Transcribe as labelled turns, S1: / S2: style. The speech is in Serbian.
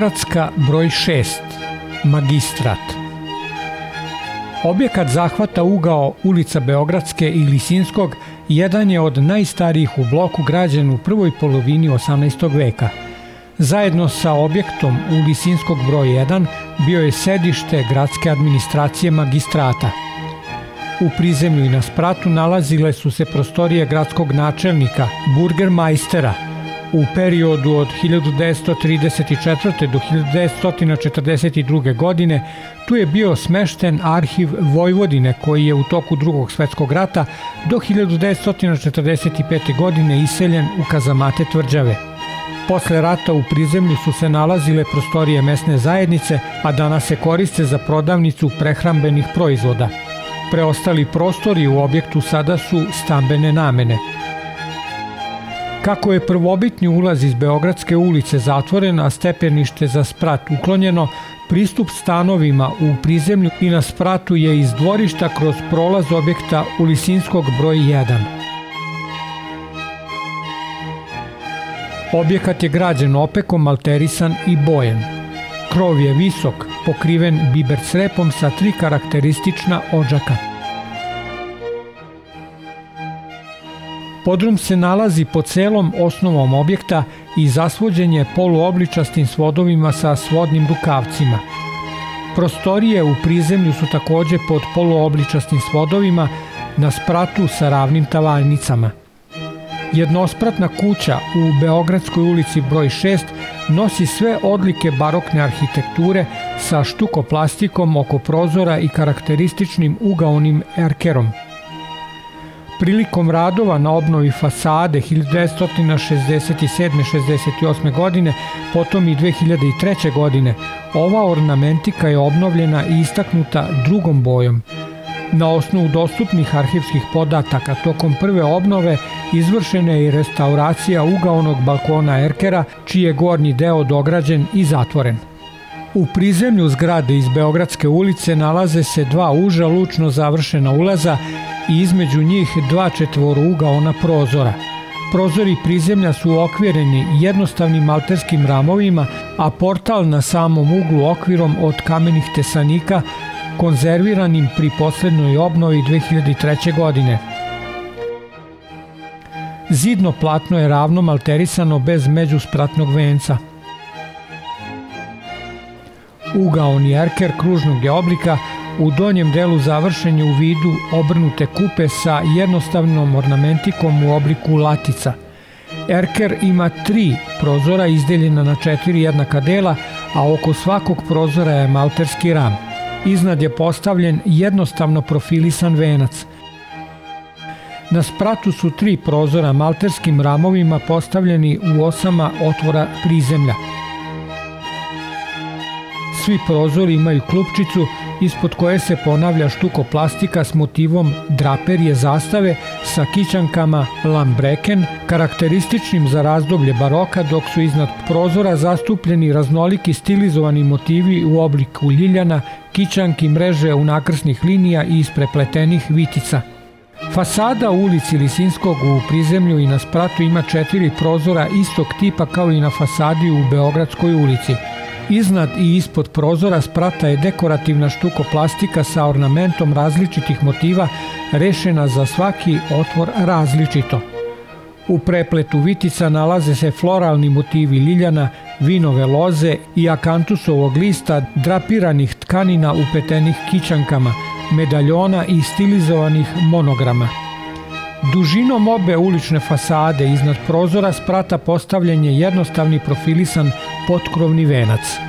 S1: Beogradska broj 6, Magistrat. Objekat zahvata ugao ulica Beogradske i Lisinskog, jedan je od najstarijih u bloku, građen u prvoj polovini 18. veka. Zajedno sa objektom u Lisinskog broj 1 bio je sedište gradske administracije Magistrata. U prizemlju i na spratu nalazile su se prostorije gradskog načelnika, burgermajstera. U periodu od 1934. do 1942. godine tu je bio smešten arhiv Vojvodine, koji je u toku Drugog svetskog rata do 1945. godine iseljen u kazamate tvrđave. Posle rata u prizemlju su se nalazile prostorije mesne zajednice, a danas se koriste za prodavnicu prehrambenih proizvoda. Preostali prostori u objektu sada su stambene namene. Kako je prvobitni ulaz iz Beogradske ulice zatvoren, a stepenište za sprat uklonjeno, pristup stanovima u prizemlju i na spratu je iz dvorišta kroz prolaz objekta u Lisinskog broj 1. Objekat je građen opekom, malterisan i bojen. Krov je visok, pokriven biber crepom sa 3 karakteristična odžaka. Podrum se nalazi po celom osnovom objekta i zasvođen je poluobličastim svodovima sa svodnim rukavcima. Prostorije u prizemlju su takođe pod poluobličastim svodovima na spratu sa ravnim tavanjicama. Jednospratna kuća u Beogradskoj ulici broj 6 nosi sve odlike barokne arhitekture sa štukoplastikom oko prozora i karakterističnim ugaonim erkerom. Prilikom radova na obnovi fasade 1967-68. godine, potom i 2003. godine, ova ornamentika je obnovljena i istaknuta drugom bojom. Na osnovu dostupnih arhivskih podataka tokom prve obnove izvršena je i restauracija ugaonog balkona erkera, čiji je gornji deo dograđen i zatvoren. U prizemlju zgrade iz Beogradske ulice nalaze se 2 uža lučno završena ulaza i između njih 2 četvorougaona prozora. Prozori prizemlja su okvireni jednostavnim malterskim ramovima, a portal na samom uglu okvirom od kamenih tesanika, konzerviranim pri poslednjoj obnovi 2003. godine. Zidno platno je ravno malterisano bez međuspratnog venca. Ugaoni erker kružnog je oblika, u donjem delu završen je u vidu obrnute kupe sa jednostavnom ornamentikom u obliku latica. Erker ima 3 prozora izdeljena na 4 jednaka dela, a oko svakog prozora je malterski ram. Iznad je postavljen jednostavno profilisan venac. Na spratu su 3 prozora malterskim ramovima postavljeni u osama otvora prizemlja. Svi prozori imaju klupčicu ispod koje se ponavlja štukoplastika s motivom draperije zastave sa kićankama lambreken, karakterističnim za razdoblje baroka, dok su iznad prozora zastupljeni raznoliki stilizovani motivi u obliku ljiljana, kićanki, mreže unakrsnih linija i isprepletenih vitica. Fasada u ulici Lisinskog u prizemlju i na spratu ima 4 prozora istog tipa kao i na fasadi u Beogradskoj ulici. Iznad i ispod prozora sprata je dekorativna štukoplastika sa ornamentom različitih motiva, rešena za svaki otvor različito. U prepletu vitica nalaze se floralni motivi ljiljana, vinove loze i akantusovog lista, drapiranih tkanina upletenih kićankama, medaljona i stilizovanih monograma. Dužinom obe ulične fasade iznad prozora sprata postavljen je jednostavni profilisan potkrovni venac.